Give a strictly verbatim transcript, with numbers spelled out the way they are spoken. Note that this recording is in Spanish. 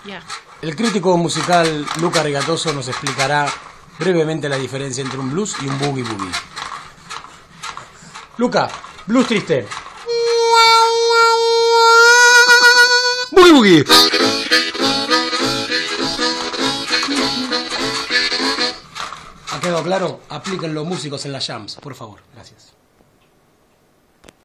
Yeah. El crítico musical Luca Rigatoso nos explicará brevemente la diferencia entre un blues y un boogie boogie. Luca, blues triste. Boogie boogie. ¿Ha quedado claro? Aplíquenlo músicos en las jams, por favor. Gracias.